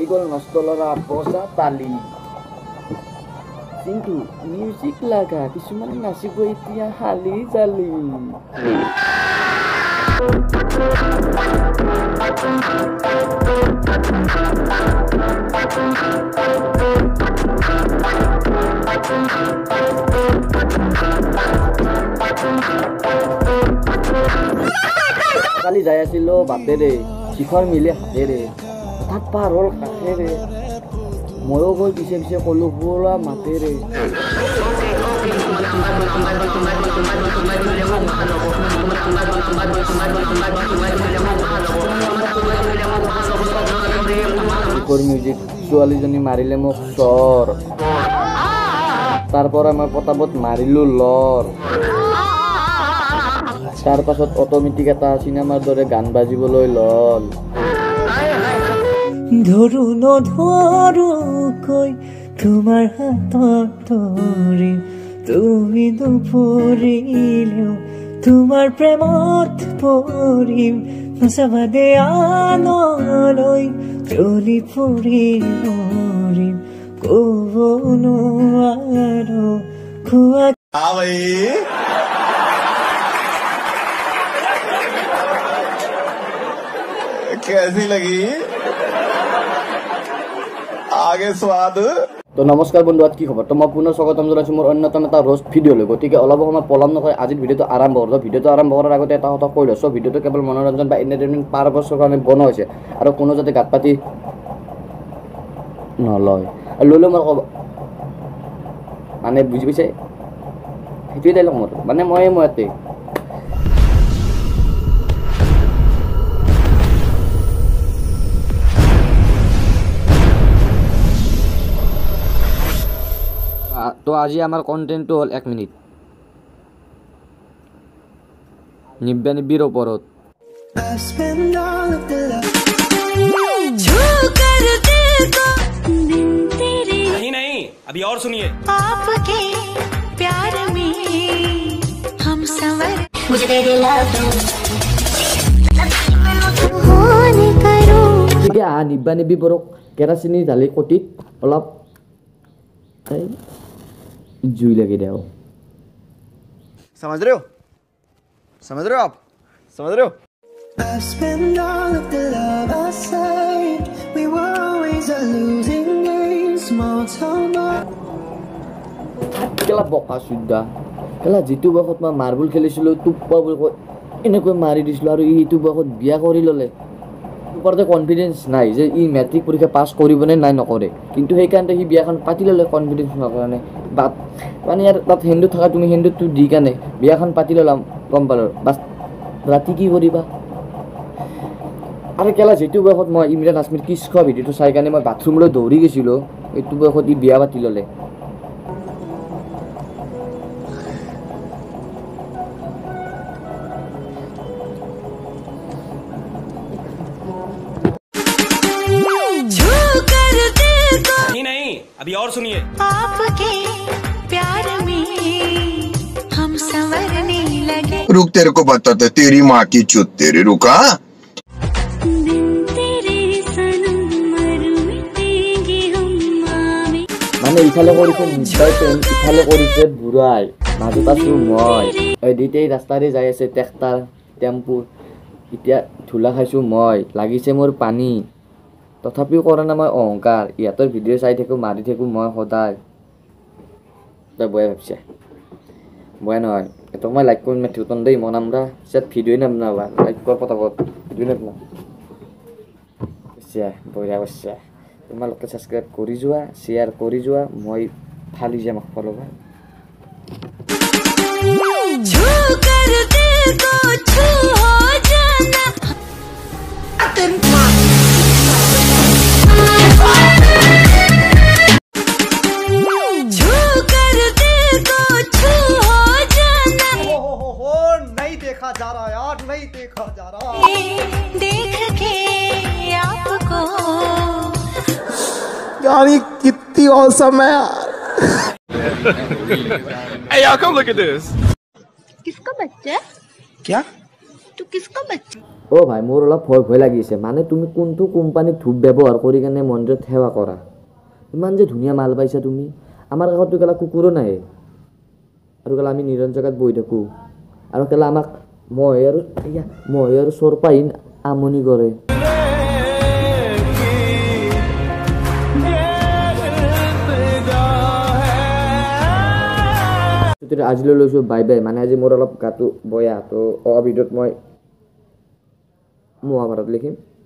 গ'ল নষ্ট ল'ৰা পইচা পালি কিন্তু মিউজিক লাগা কিছুমানে নাচিব এতিয়া হালি জালি কালি যাই আছিলো বাটেৰে শিখৰ মিলে হাতেৰে হঠাৎ পাৰ হ'ল কাষেৰে ময়ো গৈ পিছে পিছে ক'লো ব'লা মাতেৰে শিখৰ মিউজিক ছোৱালীজনী মাৰিলে মোক চৰ তাৰ পৰা মই পটাপট মাৰিলো লৰ তাৰ পাছত অট'মেটিক এটা চিনেমাৰ দৰে গান বাজিবলৈ ল'ল ধৰো নধৰো কৈ তোমাৰ হাতত ধৰিম তুমি নপৰিলেও তোমাৰ প্ৰেমত পৰিম নাচাবাদে আনলৈ জ্বলি পৰি মৰিম ক'ব নোৱাৰো খোৱা कैसी लगी आगे स्वाद তো নমস্কাৰ বন্ধু কি খবৰ তো মই পুনৰ স্বাগতম জনাইছো মোৰ অন্যতম এটা ৰোষ্ট ভিডিঅ'লৈ গতিকে অলপ সময় পলম নকৰি আজিৰ ভিডিঅ'টো আৰম্ভ কৰোঁ ভিডিঅ'টো আৰম্ভ কৰাৰ আগতে এটা কথা কৈ লৈছোঁ ভিডিঅ'টো কেৱল মনোৰঞ্জন বা এণ্টাৰটেইনমেণ্ট পাৰপাছৰ কাৰণে বনোৱা হৈছে আৰু কোনো যাতে গাত পাতি নলয় আৰু ল'লেও মই ক'ব মানে বুজি পাইছে সেইটোৱে ডাইলগ মোৰ মানে মই ইয়াতে তো আজি আমার কন্টেন্টটো হল 1 মিনিট 99 ওপৰত नहीं अभी और सुनिए आपके प्यार में हम संवर मुझे दे दे लव होने करो ঠিক আছে 99 বৰক কেৰাচিনি ঢালি কটিত অলপ जुई लगे दे समझ रहे हो आप समझ रहे हो কেলা বকা সুদ্ধা কেলা যিটো বয়সত মই মাৰ্বল খেলিছিলোঁ টুপ্পা বুলি কয় এনেকৈ মাৰি দিছিলোঁ আৰু এইটো বয়সত বিয়া কৰি ল'লে ওপৰতে কনফিডেন্স নাই যে ই মেট্ৰিক পৰীক্ষা পাছ কৰিবনে নাই নকৰে কিন্তু সেইকাৰণে সি বিয়াখন পাতি ল'লে কনফিডেন্স নকৰণে বাট মানে ইয়াৰ তাত হিন্দু থকা তুমি হিন্দুটো দি কাৰণে বিয়াখন পাতি ল'লাম গম পালোঁ বাছ ৰাতি কি কৰিবা আৰু কেলা যিটো বয়সত মই ইমৰান হাছমিৰ কিছ খোৱা ভিডিঅ'টো চাই কাৰণে মই বাথৰুমলৈ দৌৰি গৈছিলোঁ এইটো বয়সত ই বিয়া পাতি ল'লে नहीं अभी और सुनिए आपके प्यार में हम संवरने लगे रुक तेरे को बताते तेरी माँ की चुत तेरी रुका दिन तेरे सनम मर मिटेंगे हम आवे মানে ইফালে কৰিছে নিশ্চয় পেন ইফালে কৰিছে বুঢ়াই মাজত আছো মই এদিতেই ৰাস্তাৰে যাই আছে ট্ৰেক্টাৰ টেম্পু এতিয়া ধূলা খাইছোঁ মই লাগিছে মোৰ পানী তথাপিও কৰা না মই অহংকাৰ ইহঁতৰ ভিডিঅ' চাই থাকোঁ মাৰি থাকোঁ মই সদায় তই বয়া ভাবছে বয়া নহয় এটো মই লাইক কৰিম মাথিও তন দেই মন আমরা সেট ভিডিঅ'ই নাবনাবা লাইক কৰ পটাপট ভিডিঅ' নাবনা বয়া বস্যা তোমালোকে ছাবস্ক্ৰাইব কৰি যোৱা শ্বেয়াৰ কৰি যোৱা মই ফালি যাম ফল'বা नहीं देखा जा रहा यार नहीं देखा जा रहा देख के आपको यार ये कितनी औसम है यार Hey y'all come look at this किसका बच्चा क्या तू किसका बच्चा অ' ভাই মোৰ অলপ ভয় ভয় লাগিছে মানে তুমি কোনটো কোম্পানীত ধূপ ব্যৱহাৰ কৰি কেনে মন্দিৰত সেৱা কৰা ইমান যে ধুনীয়া মাল পাইছা তুমি আমাৰ কাষতো কেলা কুকুৰো নাহে আৰু কেলা আমি নিৰন জেগাত বহি থাকোঁ আৰু কেলা আমাক মহে আৰু চৰপাই আমনি কৰে আজিলৈ লৈছোঁ বাই বাই মানে আজি মোৰ অলপ গাটো বয়া তো ভিডিঅ'ত মই মহাভাৰত লিখিম